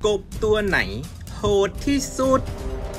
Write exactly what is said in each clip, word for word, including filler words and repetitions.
กบตัวไหนโหดที่สุด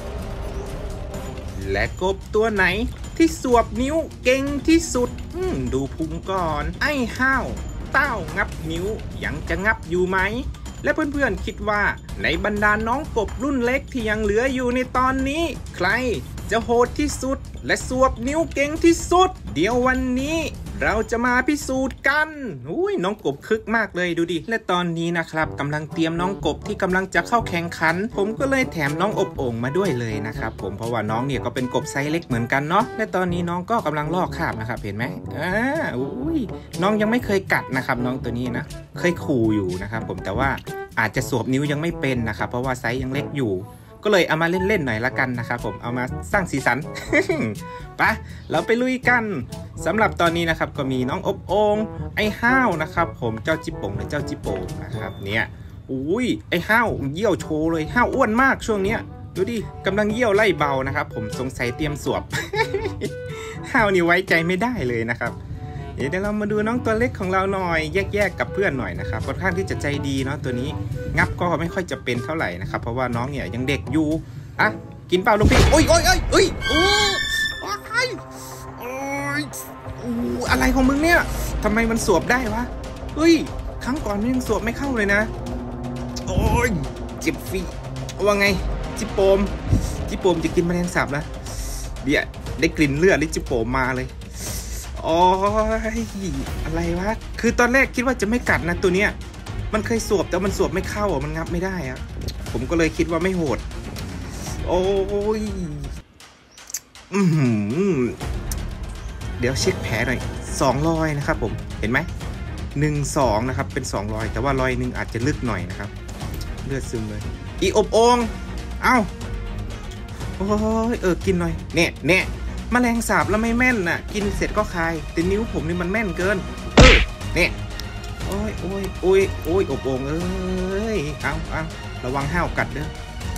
และกบตัวไหนที่สวบนิ้วเก่งที่สุดดูพุงก่อนไอ้ห้าวเต้างับนิ้วยังจะงับอยู่ไหมและเพื่อนๆคิดว่าในบรรดาน้องกบรุ่นเล็กที่ยังเหลืออยู่ในตอนนี้ใครจะโหดที่สุดและสวบนิ้วเก่งที่สุดเดี๋ยววันนี้เราจะมาพิสูจน์กันอุ้ยน้องกบคึกมากเลยดูดิและตอนนี้นะครับกำลังเตรียมน้องกบที่กำลังจะเข้าแข่งขันผมก็เลยแถมน้องอบโอ่งมาด้วยเลยนะครับผมเพราะว่าน้องเนี่ยก็เป็นกบไซส์เล็กเหมือนกันเนาะและตอนนี้น้องก็กำลังลอกคราบนะครับเห็นไหมอ่าอุ้ยน้องยังไม่เคยกัดนะครับน้องตัวนี้นะเคยขู่อยู่นะครับผมแต่ว่าอาจจะสวบนิ้วยังไม่เป็นนะครับเพราะว่าไซส์ยังเล็กอยู่ก็เลยเอามาเล่นๆหน่อยละกันนะครับผมเอามาสร้างสีสัน ไปเราไปลุยกันสำหรับตอนนี้นะครับก็มีน้องอบโอ่งไอ้ห้าวนะครับผมเจ้าจิโป่งหรือเจ้าจิโป่งนะครับเนี่ยอุ้ยไอ้ห้าวเยี่ยวโชว์เลยห้าวอ้วนมากช่วงเนี้ยดูดิกำลังเยี่ยวไล่เบานะครับผมสงสัยเตรียมสวบ ห้าวนี่ไว้ใจไม่ได้เลยนะครับเดี๋ยวเรามาดูน้องตัวเล็กของเราหน่อยแยกๆกับเพื่อนหน่อยนะครับค่อนข้างที่จะใจดีเนาะตัวนี้งับก็ไม่ค่อยจะเป็นเท่าไหร่นะครับเพราะว่าน้องเนี่ยยังเด็กอยู่อ่ะกินเปล่าลูกพี่โอ้ยโอ้ยโอ้ยโอ้ยโอ้ยโอ้ยอะไรของมึงเนี่ยทำไมมันสวบได้วะเฮ้ยครั้งก่อนมันยังสวบไม่เข้าเลยนะโอ้ยเจ็บฟีว่าไงจิโปมจิโปมจะกินแมลงสาบนะเดี๋ยวได้กลิ่นเลือดลิจิโปมมาเลยโอ้ยอะไรวะคือตอนแรกคิดว่าจะไม่กัดนะตัวเนี้ยมันเคยสวบแต่มันสวบไม่เข้าอ่ะมันงับไม่ได้อ่ะผมก็เลยคิดว่าไม่โหดโอ้ยอืมเดี๋ยวเช็คแผลหน่อยสองรอยนะครับผมเห็นไหมหนึ่งสองนะครับเป็นสองรอยแต่ว่ารอยหนึ่งอาจจะลึกหน่อยนะครับเลือดซึมเลยอีอบโอ่งเอ้าโอ้ยเออกินหน่อยเน่เน่แมลงสาบแล้วไม่แม่นน่ะกินเสร็จก็คายแต่นิ้วผมนี่มันแม่นเกินเออเนี่ยโอ้ยโอ้ยโอ้ยโอ้ยอบโอ่งเอ้ยเอาเอาระวังห้าวกัดเด้อ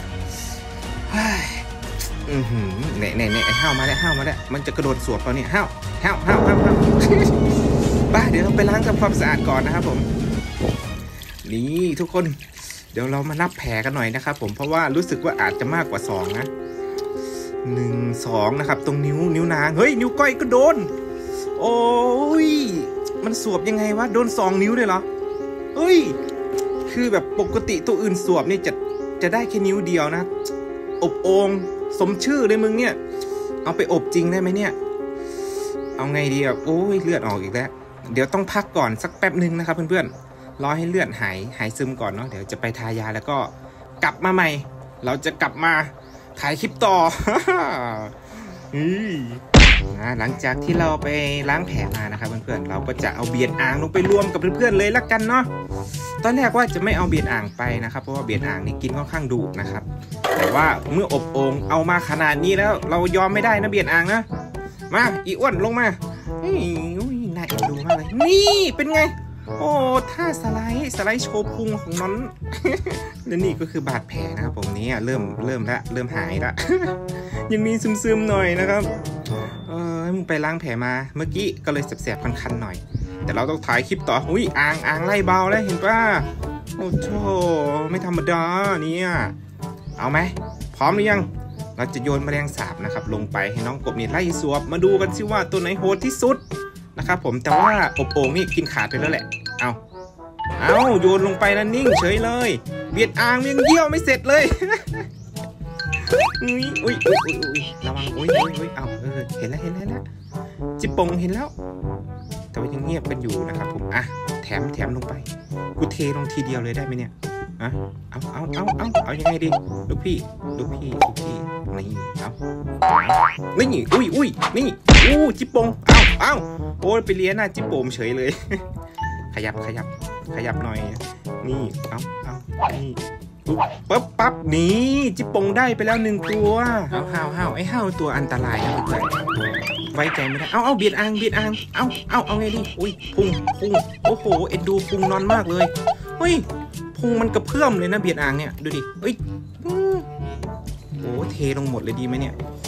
อือหือเนี่ยเนี่ยเนี่ยห้าวมาแล้วห้าวมาแล้วมันจะกระโดดสวบเราเนี่ยห้าวห้าวห้าวห้าวห้าวบ้าเดี๋ยวเราไปล้างทำความสะอาดก่อนนะครับผมนี่ทุกคนเดี๋ยวเรามานับแผลกันหน่อยนะครับผมเพราะว่ารู้สึกว่าอาจจะมากกว่าสองนะหนึ่งสองนะครับตรงนิ้วนิ้วนางเฮ้ยนิ้วก้อยก็โดนโอ้ยมันสวบยังไงวะโดนสองนิ้วเลยเหรอเฮ้ยคือแบบปกติตัวอื่นสวบนี่จะจะได้แค่นิ้วเดียวนะอบโอ่งสมชื่อเลยมึงเนี่ยเอาไปอบจริงได้ไหมเนี่ยเอาไงดีอ่ะโอ้ยเลือดออกอีกแล้วเดี๋ยวต้องพักก่อนสักแป๊บหนึ่งนะครับเพื่อนๆรอให้เลือดหายหายซึมก่อนเนาะเดี๋ยวจะไปทายาแล้วก็กลับมาใหม่เราจะกลับมาถ่ายคลิปต่อ หลังจากที่เราไปล้างแผลมานะครับเพื่อนๆเราก็จะเอาเบียดอ่างลงไปรวมกับเพื่อนๆเลยละกันเนาะตอนแรกว่าจะไม่เอาเบียดอ่างไปนะครับเพราะว่าเบียดอ่างนี่กินค่อนข้างดุนะครับแต่ว่าเมื่ออบโอ่งเอามาขนาดนี้แล้วเรายอมไม่ได้นะเบียดอ่างนะมาอีอ้วนลงมาอุ้ยน่าเอ็นดูมากเลยนี่เป็นไงโอ้ท่าสไลด์สไลด์โชว์พุงของน้องและนี่ก็คือบาดแผลนะครับผมนี้เริ่มเริ่มละเริ่มหายละ ยังมีซึมๆหน่อยนะครับเออมึงไปล้างแผลมาเมื่อกี้ก็เลยแสบๆคันๆหน่อยแต่เราต้องถ่ายคลิปต่ออุ้ยอ่างอ่างไล่เบาแล้วเห็นป่ะโอ้โหไม่ธรรมดาเนี่ยเอาไหมพร้อมหรือยังเราจะโยนแมลงสาบนะครับลงไปให้น้องกบนี่ไล่สวบมาดูกันสิว่าตัวไหนโหดที่สุดนะครับผมแต่ว่าอบโอ่งนี่กินขาดไปแล้วแหละเอาเอาโยนลงไปแล้วนิ่งเฉยเลยเบียดอ่างยังเยี่ยวไม่เสร็จเลยอุ้ยอุ้ยอุ้ยอุ้ยระวังอุ้ยอุ้ยอุ้ยเอาเออเห็นแล้วเห็นแล้วนะจิปงเห็นแล้วแต่ว่ายังเงียบกันอยู่นะครับผมอ่ะแถมแถมลงไปกูเทลงทีเดียวเลยได้ไหมเนี่ยอ่ะเอาเอาเอาเอาเอายังไงดีลูกพี่ลูกพี่ลูกพี่นี่เอานี่อุ้ยอุ้ยนี่อู้จิปงเอาเอาโอ้ยไปเลี้ยหน้าจิโปมเฉยเลยขยับขยับขยับหน่อยนี่เอาเอานี่ปั๊บปั๊บนี่จิปงได้ไปแล้วหนึ่งตัวเอาห้าวห้าวไอ้ห้าวตัวอันตรายนะเพื่อนไว้ใจไม่ได้เอาเอาเบียดอ่างเบียดอ่างเอาเอาเอาไงดีอุ้ยพุงพุงโอ้โหเอ็นดูพุงนอนมากเลยเฮ้ยพุงมันกระเพื่อมเลยนะเบียดอ่างเนี่ยดูดิเฮ้ยโอ้เทลงหมดเลยดีไหมเนี่ยเ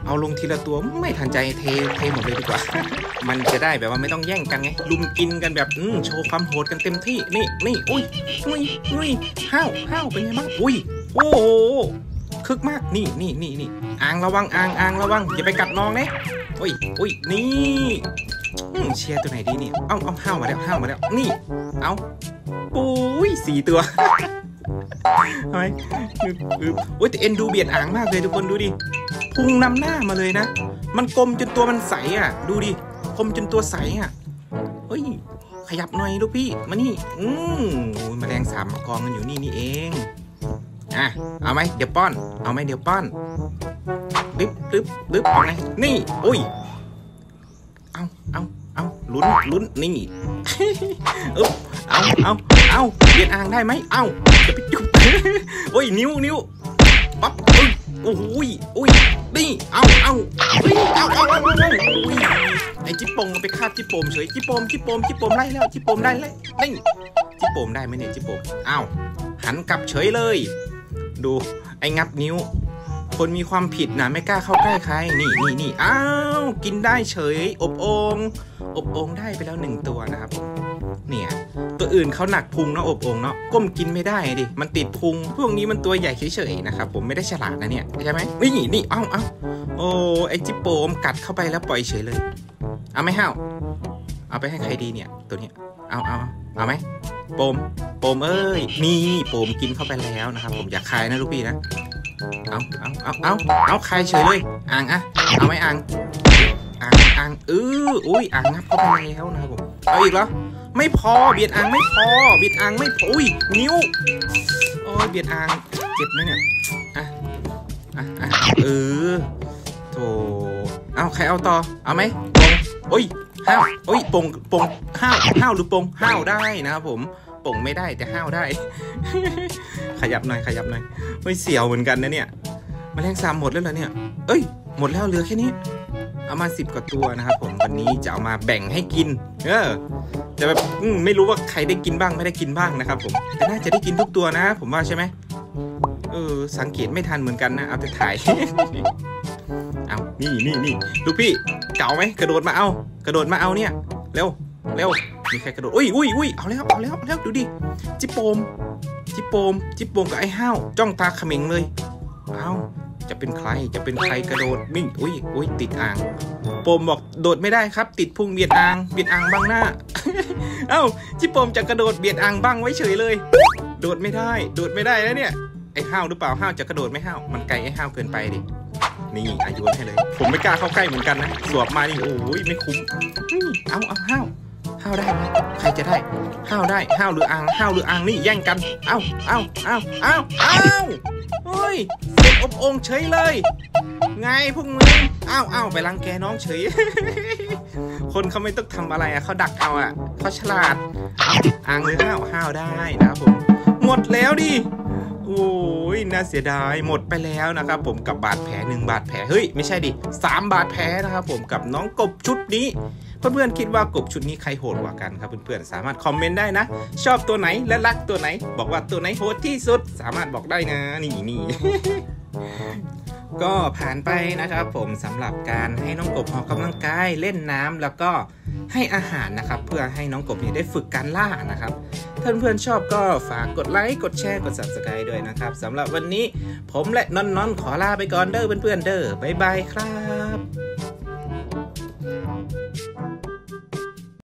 เอาลงทีละตัวไม่ทันใจเทเทหมดเลยดีกว่า มันจะได้แบบว่าไม่ต้องแย่งกันไงลุมกินกันแบบอืมโชว์ความโหดกันเต็มที่นี่นี่อุ้ยอุ้ยอุ้ยห้าวห้าวเป็นไงบ้างอุ้ยโอ้โหคึกมากนี่นี่นี่นี่อ่างระวังอ่างอ่างระวังอย่าไปกัดน้องนะอุ้ยอุ้ยนี่เชียร์ตัวไหนดีนี่เอาเอาห้าวมาแล้วห้าวมาแล้วนี่เอาปุ้ยสี่ตัวทำไมโอ้ยแต่เอ็นดูเบียดอ่างมากเลยทุกคนดูดิพุงนำหน้ามาเลยนะมันกลมจนตัวมันใสอ่ะดูดิกลมจนตัวใสอ่ะเฮ้ยขยับหน่อยลูกพี่มานี่อืมแมลงสาบมากองกันอยู่นี่นี่เองอ่ะเอาไหมเดี๋ยวป้อนเอาไหมเดี๋ยวป้อนดึ๊บดึ๊บดึ๊บเอาไงนี่อุ้ยเอาเอาเอาลุ้นลุ้นนี่เออเอาเอาเอาเบียดอ่างได้ไหมเอาจะไปจุ๊บโอ้ยนิ้วนิ้วปั๊บโอ้โหอุ้ยนี่เอาเอาเอาเอาเอาเอาอุ้ยไอ้จิปโปมไปคาบจิปโปมเฉยจิปโปมจิปโปมจิปโปมไล่แล้วจิปโปมได้แล้วนี่จิปโปมได้ไหมเนี่ยจิปโปมอ้าวหันกลับเฉยเลยดูไอ้งับนิ้วคนมีความผิดนะไม่กล้าเข้าใกล้ใครนี่นี่นี่อ้าวกินได้เฉยอบโอ่งอบโอ่งได้ไปแล้วหนึ่งตัวนะครับเนี่ยตัวอื่นเขาหนักพุงเนาะอบโอ่งเนาะก้มกินไม่ได้ดิมันติดพุงพวกนี้มันตัวใหญ่เฉยๆนะครับผมไม่ได้ฉลาดนะเนี่ยใช่ไหมนี่นี่เอ้าเอ้าโอ้ไอจิปโปมกัดเข้าไปแล้วปล่อยเฉยเลยเอาไหมห้าวเอาไปให้ใครดีเนี่ยตัวนี้เอาเอาเอาไหมโปมโปมเอ้ยนี่โปมกินเข้าไปแล้วนะครับผมอยากคายนะลูกพี่นะเอาเอาเอาเอาเอาคายเฉยเลยอ่างอะเอาไหมอ่างอ่างอ่างเอออุ้ยอ่างงับเข้าไปแล้วนะครับผมเอาอีกเหรอไม่พอเบียดอ่างไม่พอเบียดอ่างไม่พออุ้ยนิ้วโอ้ยเบียดอ่างเจ็บไหมเนี่ยอ่ะอ่ะอ่ะเออโถเอาใครเอาต่อเอาไหมปงโอ้ยห้าวโอ้ยปงปงห้าวห้าวหรือปงห้าวได้นะครับผมปงไม่ได้แต่ห้าวได้ ขยับหน่อยขยับหน่อยไม่เสียวเหมือนกันนะเนี่ยแมลงสาบหมดแล้วเหรอเนี่ยเอ้ยหมดแล้วเหลือแค่นี้เอามาสิบกว่าตัวนะครับผมวันนี้จะเอามาแบ่งให้กินเออแต่แบบไม่รู้ว่าใครได้กินบ้างไม่ได้กินบ้างนะครับผมแต่น่าจะได้กินทุกตัวนะผมว่าใช่ไหมเออสังเกตไม่ทันเหมือนกันนะเอาแต่ถ่าย เอานี่นี่นี่ลูกพี่เก่าไหมกระโดดมาเอากระโดดมาเอาเนี่ยเร็วเร็วมีใครกระโดดอุ้ยอุ้ยอุ้ยเอาแล้วเอาแล้วเอาแล้วดูดิจิปโปมจิปโปมจิปโปมกับไอ้ห้าวจ้องตาเขม็งเลยเอาจะเป็นใครจะเป็นใครกระโดดมิ่งอุ้ยอุ้ยติดอ่างโปมบอกโดดไม่ได้ครับติดพุงเบียดอ่างเบียดอ่างบังหน้า เอ้าจิปโปมจะกระโดดเบียดอ่างบังไว้เฉยเลยโดดไม่ได้โดดไม่ได้แล้วเนี่ยไอ้ห้าวหรือเปล่าห้าวจะกระโดดไม่ห้าวมันไกลไอ้ห้าวเกินไปดินี่อายุให้เลยผมไม่กล้าเข้าใกล้เหมือนกันนะสวบมานี่โอ้ยไม่คุ้มเอาเอาห้าวห้าวได้ไหมใครจะได้ห้าวได้ห้าวหรืออ่างห้าวหรืออ่างนี่แย่งกันเอ้าเอ้าเอ้าเอ้าเอ้าเฮ้ยเด็กอบองเฉยเลยไงพวกมึงเอ้าเอ้าไปรังแกน้องเฉย คนเขาไม่ต้องทำอะไรอ่ะเขาดักเอาอ่ะเขาฉลาดอ่างหรือห้าวห้าวได้นะครับผมหมดแล้วดิโอ้ยน่าเสียดายหมดไปแล้วนะครับผมกับบาดแผลหนึ่งบาดแผลเฮ้ยไม่ใช่ดิสามบาดแผลนะครับผมกับน้องกบชุดนี้เพื่อนๆคิดว่ากบชุดนี้ใครโหดกว่ากันครับเพื่อนๆสามารถคอมเมนต์ได้นะชอบตัวไหนและรักตัวไหนบอกว่าตัวไหนโหดที่สุดสามารถบอกได้นะนี่นี่ ก็ผ่านไปนะครับผมสำหรับการให้น้องกบออกกำลังกายเล่นน้ำแล้วก็ให้อาหารนะครับเพื่อให้น้องกบได้ฝึกการล่านะครับถ้าเพื่อนๆชอบก็ฝากกดไลค์กดแชร์กด ซับสไครบ์ ด้วยนะครับสำหรับวันนี้ผมและน้อนๆขอลาไปก่อนเด้อเพื่อนๆเด้อบ๊ายบายครับ